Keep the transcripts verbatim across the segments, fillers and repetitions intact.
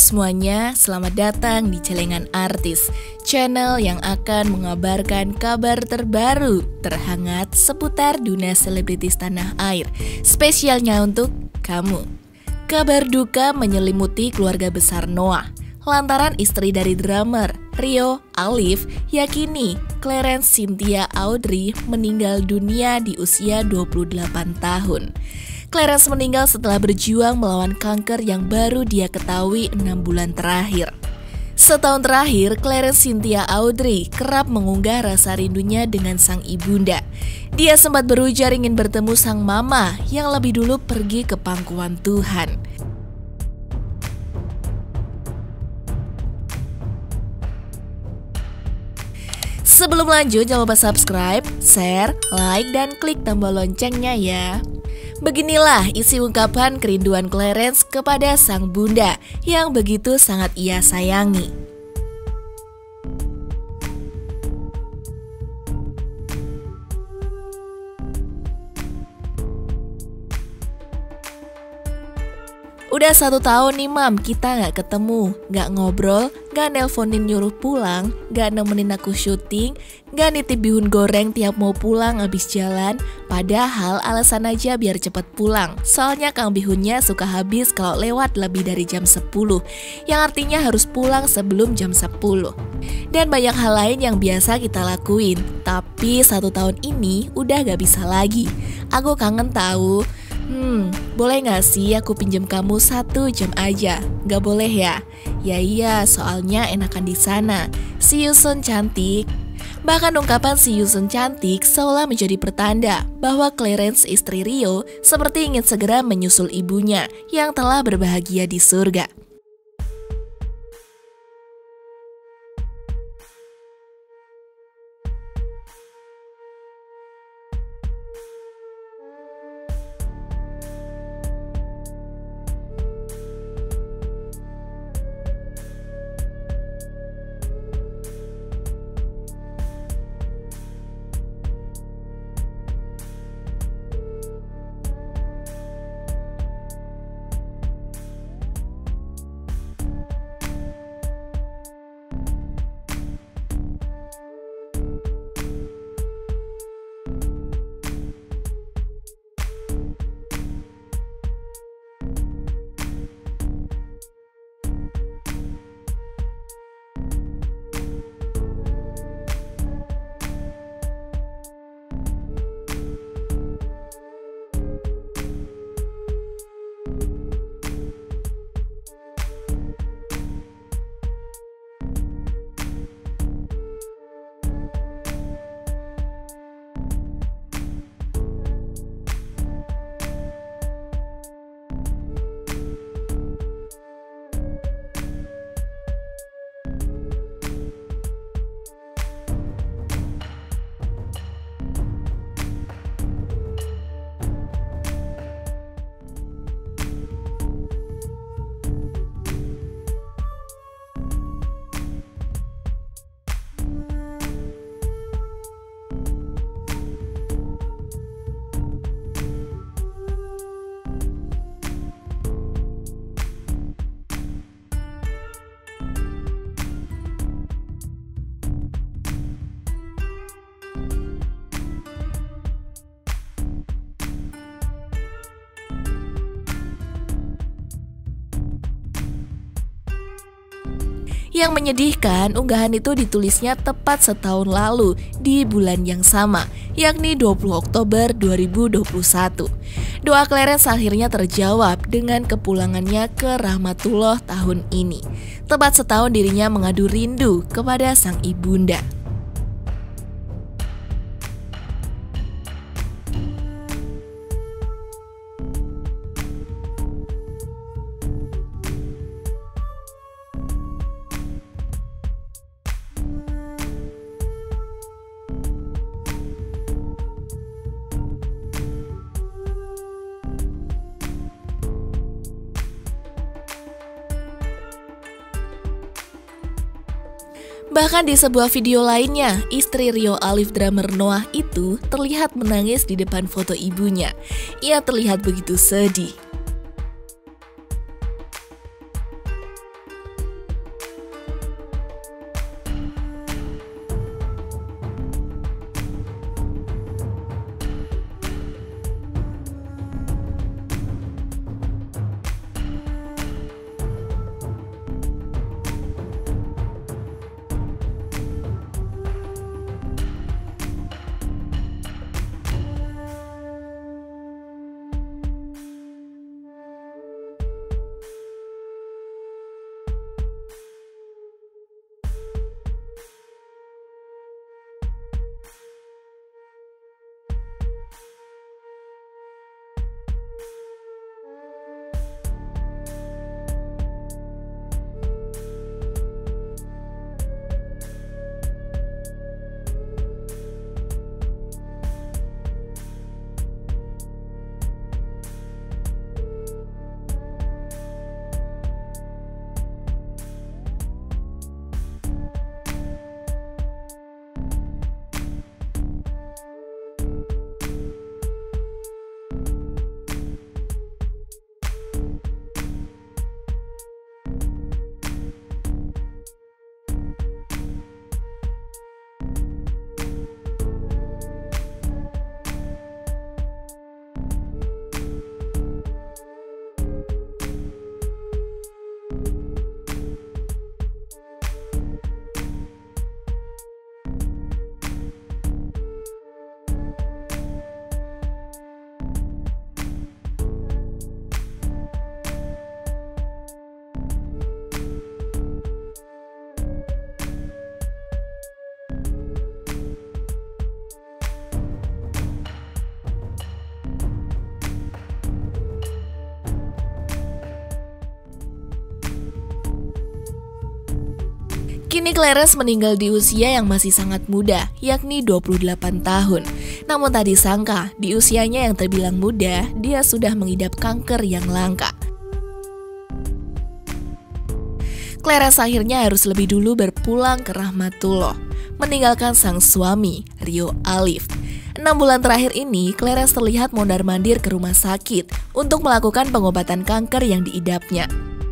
semuanya, selamat datang di Celengan Artis, channel yang akan mengabarkan kabar terbaru, terhangat seputar dunia selebritis tanah air, spesialnya untuk kamu. Kabar duka menyelimuti keluarga besar Noah, lantaran istri dari drummer Rio Alif yakini Clarence Cynthia Audrey meninggal dunia di usia dua puluh delapan tahun. Clarence meninggal setelah berjuang melawan kanker yang baru dia ketahui enam bulan terakhir. Setahun terakhir, Clarence Cynthia Audrey kerap mengunggah rasa rindunya dengan sang ibunda. Dia sempat berujar ingin bertemu sang mama yang lebih dulu pergi ke pangkuan Tuhan. Sebelum lanjut, jangan lupa subscribe, share, like, dan klik tombol loncengnya ya. Beginilah isi ungkapan kerinduan Clarence kepada sang bunda yang begitu sangat ia sayangi. Udah satu tahun nih mam, kita gak ketemu, gak ngobrol, gak nelponin nyuruh pulang, gak nemenin aku syuting, gak nitip bihun goreng tiap mau pulang abis jalan. Padahal alasan aja biar cepet pulang, soalnya kang bihunnya suka habis kalau lewat lebih dari jam sepuluh, yang artinya harus pulang sebelum jam sepuluh. Dan banyak hal lain yang biasa kita lakuin, tapi satu tahun ini udah gak bisa lagi. Aku kangen tahu. Hmm, boleh gak sih aku pinjam kamu satu jam aja? Gak boleh ya? Ya iya, soalnya enakan di sana. See you soon cantik. Bahkan ungkapan see you soon cantik seolah menjadi pertanda bahwa Clarence istri Rio seperti ingin segera menyusul ibunya yang telah berbahagia di surga. Yang menyedihkan, unggahan itu ditulisnya tepat setahun lalu di bulan yang sama, yakni dua puluh Oktober dua ribu dua puluh satu. Doa Clarence akhirnya terjawab dengan kepulangannya ke Rahmatullah tahun ini. Tepat setahun dirinya mengadu rindu kepada sang ibunda. Bahkan di sebuah video lainnya, istri Rio Alif drummer Noah itu terlihat menangis di depan foto ibunya. Ia terlihat begitu sedih. Kini Clarence meninggal di usia yang masih sangat muda, yakni dua puluh delapan tahun. Namun tak disangka, di usianya yang terbilang muda, dia sudah mengidap kanker yang langka. Clarence akhirnya harus lebih dulu berpulang ke rahmatullah, meninggalkan sang suami, Rio Alif. Enam bulan terakhir ini, Clarence terlihat mondar-mandir ke rumah sakit untuk melakukan pengobatan kanker yang diidapnya.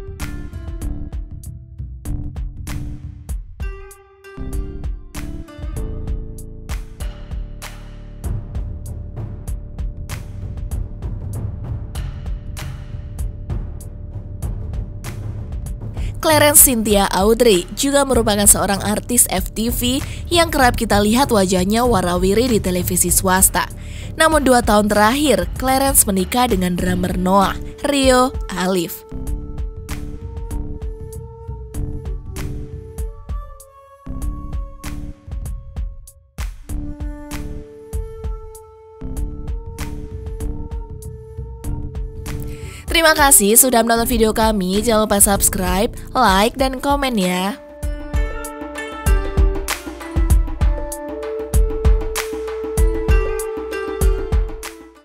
Clarence Cynthia Audrey juga merupakan seorang artis F T V yang kerap kita lihat wajahnya warawiri di televisi swasta. Namun dua tahun terakhir, Clarence menikah dengan drummer Noah, Rio Alif. Terima kasih sudah menonton video kami. Jangan lupa subscribe, like, dan komen ya.